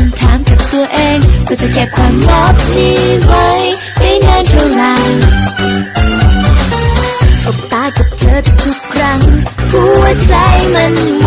ำถามกับตัวเองว่าจะเก็บความลับนี้ไว้ได้นานเท่าไหร่สบตากับเธอทุกครั้งหัวใจมัน